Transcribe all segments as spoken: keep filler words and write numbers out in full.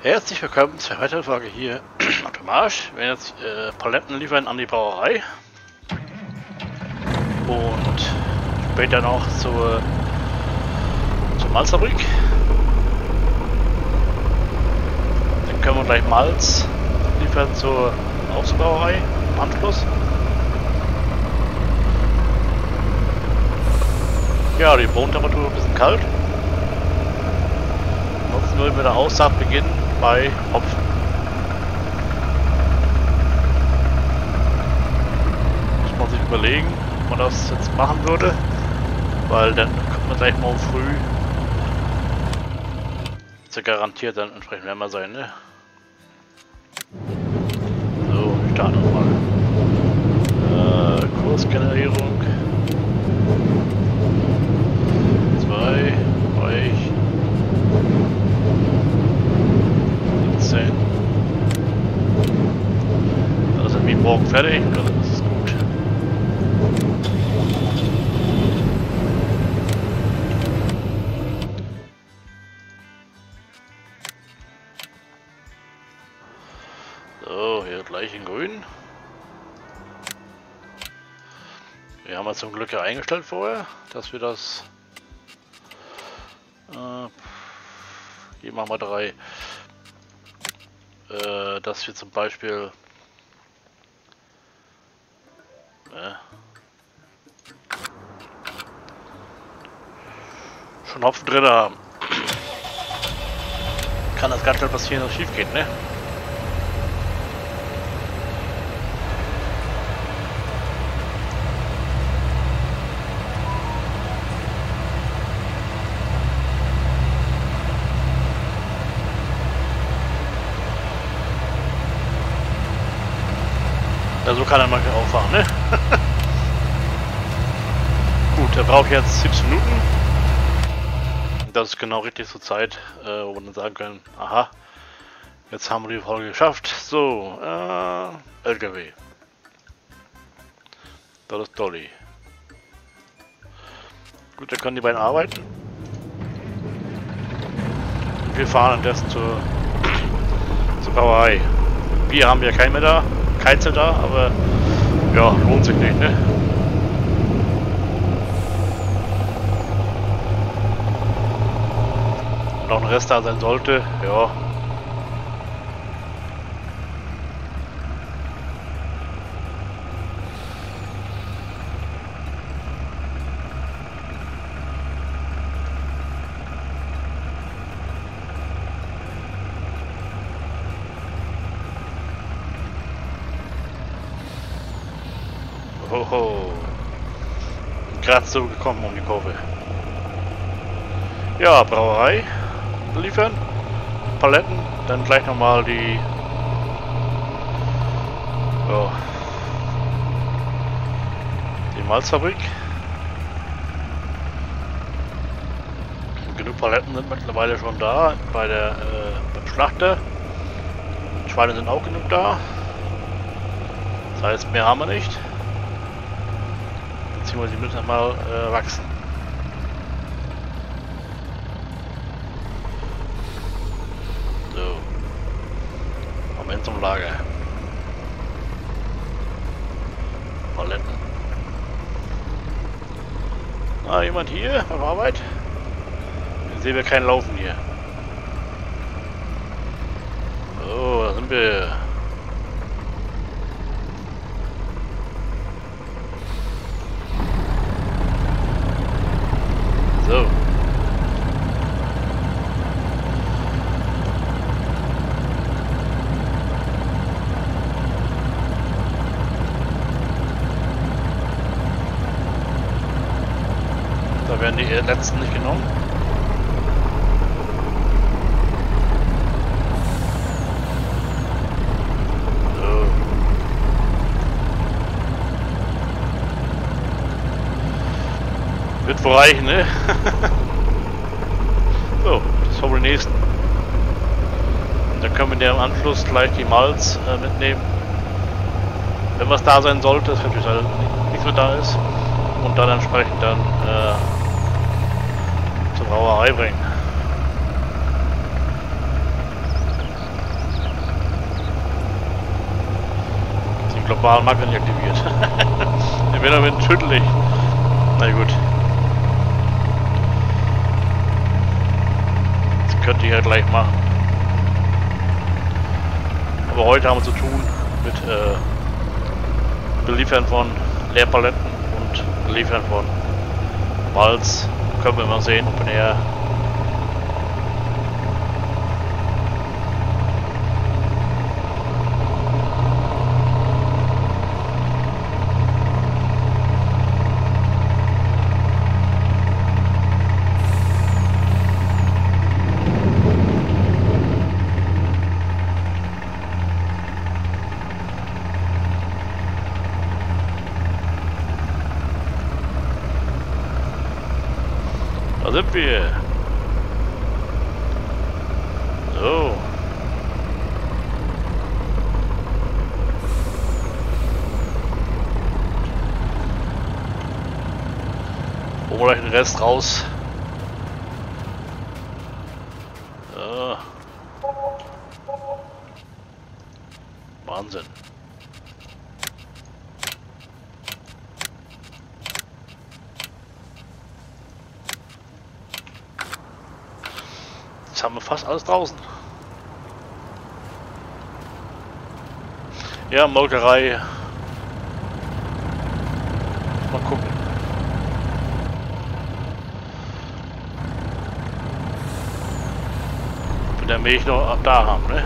Herzlich willkommen zur weiteren Folge hier auf dem Marsch. Wir werden jetzt äh, Paletten liefern an die Brauerei und später noch zur, zur Malzfabrik. Dann können wir gleich Malz liefern zur Außenbrauerei im Anschluss. Ja, die Bodentemperatur ein bisschen kalt. Ansonsten würden wir der Aussaat beginnen bei Hopfen. Muss man sich überlegen, ob man das jetzt machen würde, weil dann kommt man gleich morgen früh, ist ja garantiert dann entsprechend wärmer sein, ne? So, ich starte nochmal. Äh, Kursgenerierung. zwei, Reich. siebzehn. Also sind wir morgen fertig, also das ist gut. So, hier gleich in grün. Wir haben wir zum Glück ja eingestellt vorher, dass wir das äh, hier machen wir drei. Äh, dass wir zum Beispiel äh, schon Hopfen drin haben. Kann das ganz schnell passieren, dass es schief geht, ne? Ja, so kann er manchmal auffahren, ne? Gut, er braucht jetzt siebzehn Minuten. Das ist genau richtig zur Zeit, äh, wo wir dann sagen können, aha, jetzt haben wir die Folge geschafft. So, äh, L K W. Das ist Dolly. Gut, dann können die beiden arbeiten. Wir fahren indessen zur, zur Brauerei. Bier haben wir kein mehr da. Keizel da, aber ja, lohnt sich nicht, ne? Wenn noch ein Rest da sein sollte, ja. Hoho. Gerade so gekommen um die Kurve. Ja, Brauerei liefern. Paletten. Dann gleich nochmal die. Ja, die Malzfabrik. Genug Paletten sind mittlerweile schon da bei der äh, beim Schlachter. Die Schweine sind auch genug da. Das heißt, mehr haben wir nicht. Beziehungsweise die müssen mal äh, wachsen. So. Moment zum Lager. Paletten. Ah, jemand hier auf Arbeit? Jetzt sehen wir keinen Laufen hier. So, da sind wir. So. Da werden die letzten nicht genommen. So. Wird wohl reichen, ne? So, das haben wir den nächsten. Und dann können wir im Anschluss gleich die Malz äh, mitnehmen. Wenn was da sein sollte, das natürlich halt nichts mehr da ist. Und dann entsprechend dann äh, zur Brauerei bringen. globalen Markt nicht aktiviert. Wenn er mit schüttel ich. Na gut. Das könnte ich ja gleich machen. Aber heute haben wir zu tun mit äh, Beliefern von Leerpaletten und Beliefern von Malz. Können wir mal sehen, ob er Da sind wir. So. Holen wir gleich den Rest raus. So. Wahnsinn. Jetzt haben wir fast alles draußen. Ja, Molkerei. Mal gucken. Ob wir der Milch noch ab da haben, ne?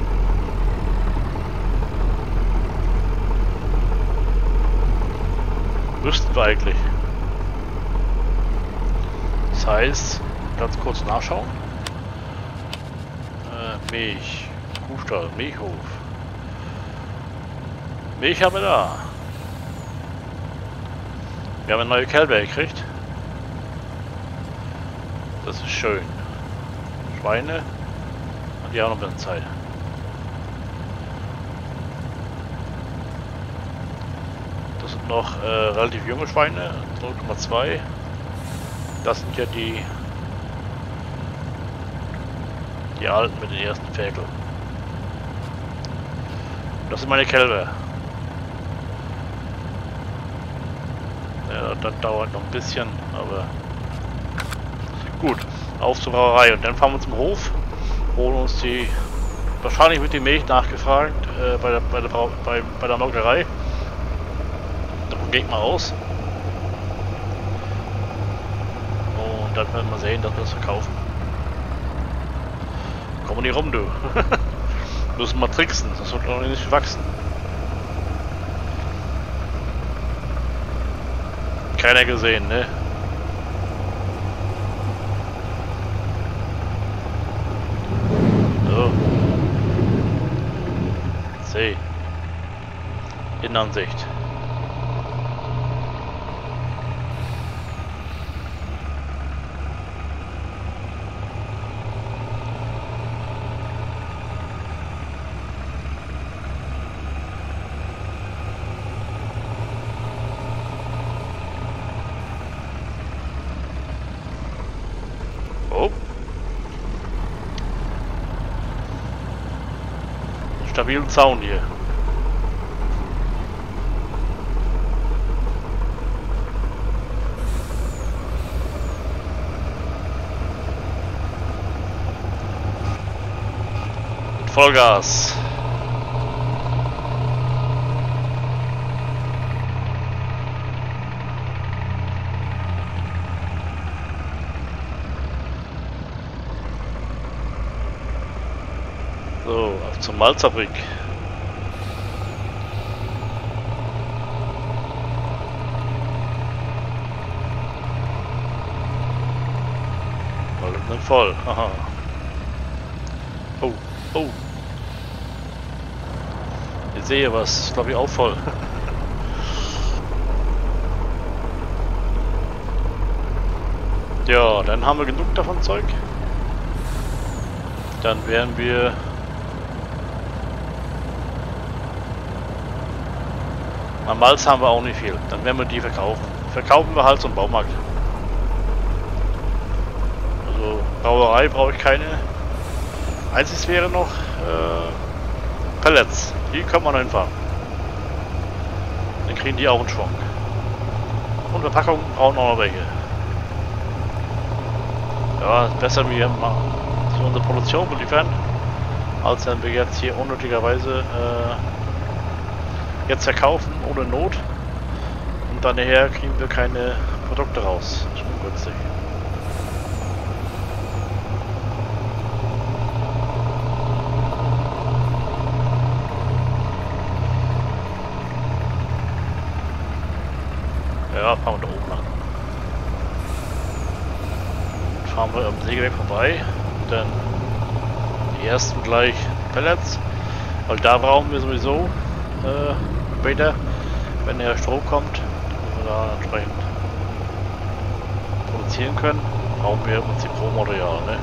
Müssten wir eigentlich. Das heißt, ganz kurz nachschauen. Milch, Kuhstall, Milchhof. Milch haben wir da. Wir haben eine neue Kälber gekriegt. Das ist schön. Schweine. Und die haben noch ein bisschen Zeit. Das sind noch äh, relativ junge Schweine. null Komma zwei. Das sind ja die Die alten mit den ersten Ferkeln. Das sind meine Kälber. Ja, das dauert noch ein bisschen, aber gut. Auf zur Brauerei und dann fahren wir zum Hof, holen uns die, wahrscheinlich wird die Milch nachgefragt äh, bei der bei der Brau bei, bei der Molkerei. Davon gehe ich mal aus. Und dann werden wir sehen, dass wir das verkaufen. Komm nicht rum, du. Müssen mal tricksen, das wird noch nicht wachsen. Keiner gesehen, ne? So. C. Innenansicht. Stabilen Zaun hier. Mit Vollgas. So, auf zur Malzfabrik. Mal voll. Aha. Oh, oh. Ich sehe was, glaube ich auch voll. Ja, dann haben wir genug davon Zeug. Dann werden wir Am Malz haben wir auch nicht viel. Dann werden wir die verkaufen. Verkaufen wir halt zum Baumarkt. Also Brauerei brauche ich keine. Einziges wäre noch äh, Pellets. Die kann man hinfahren. Dann kriegen die auch einen Schwung. Und Verpackungen brauchen auch noch welche. Ja, ist besser wir mal so unsere Produktion beliefern, als wenn wir jetzt hier unnötigerweise äh, jetzt verkaufen ohne Not und dann nachher kriegen wir keine Produkte raus. Schon günstig. Ja, fahren wir da oben lang. Fahren wir am Sägewerk vorbei, dann die ersten gleich Pellets, weil da brauchen wir sowieso äh, später, wenn der Strom kommt, dass wir da entsprechend produzieren können, brauchen wir im Prinzip Rohmaterial, ne?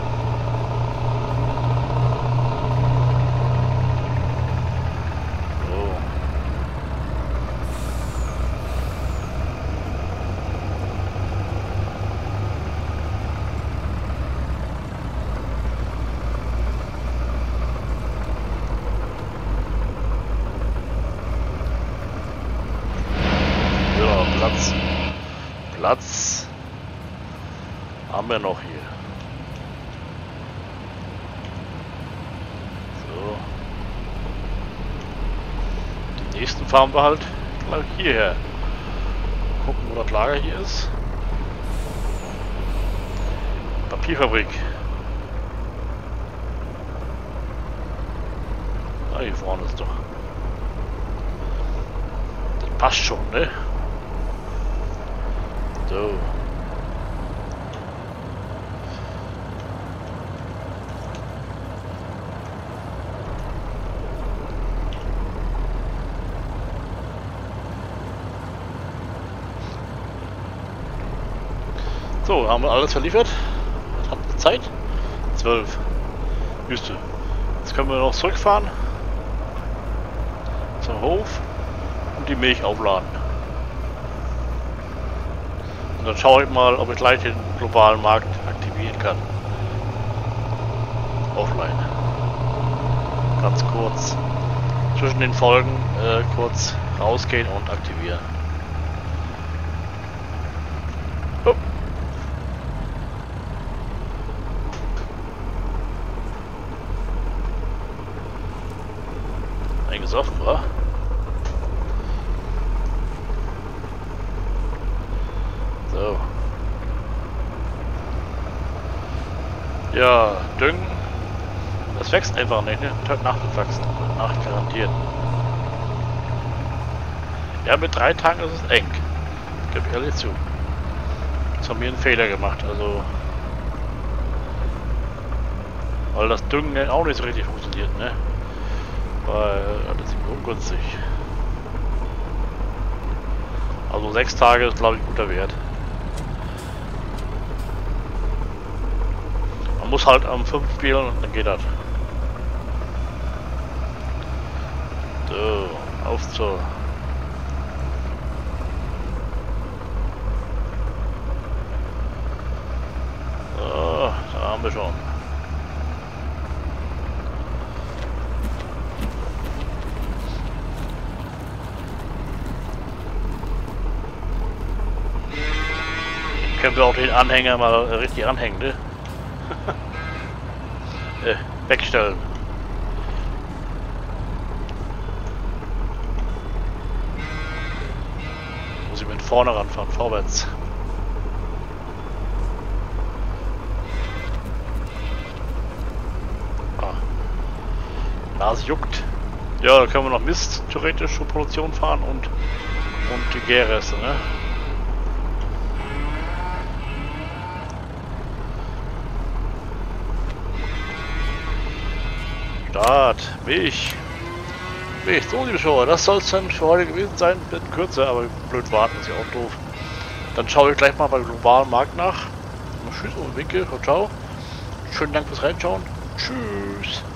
Platz. Platz haben wir noch hier. So. Die nächsten fahren wir halt gleich hierher. Gucken, wo das Lager hier ist. Papierfabrik. Ah, hier vorne ist doch. Das passt schon, ne? So. So, haben wir alles verliefert. Was hat die Zeit? zwölf. Wüste. Jetzt können wir noch zurückfahren zum Hof und die Milch aufladen. Und dann schaue ich mal, ob ich gleich den globalen Markt aktivieren kann. Offline. Ganz kurz zwischen den Folgen äh, kurz rausgehen und aktivieren. Oh. Eingesoffen, wa? So. Ja, Düngen. Das wächst einfach nicht, ne? Wird nachgewachsen. Nach garantiert. Ja, mit drei Tagen ist es eng. Gib ehrlich zu. Jetzt haben wir einen Fehler gemacht, also. Weil das Düngen auch nicht so richtig funktioniert, ne? Weil das ist ungünstig. Also sechs Tage ist, glaube ich, ein guter Wert. Man muss halt am fünf spielen und dann geht das. So, auf zur. So, da haben wir schon. Können wir auch den Anhänger mal richtig anhängen, ne? äh, wegstellen. Muss ich mit vorne ranfahren, vorwärts. Ah. Nase juckt. Ja, da können wir noch Mist theoretisch zur Produktion fahren und, und die Gärreste, ne? Start, Milch. Milch, so liebe Schauer, das soll es dann für heute gewesen sein. Wird kürzer, aber blöd warten ist ja auch doof. Dann schaue ich gleich mal beim globalen Markt nach. Tschüss und Winke, ciao. Schönen Dank fürs Reinschauen. Tschüss.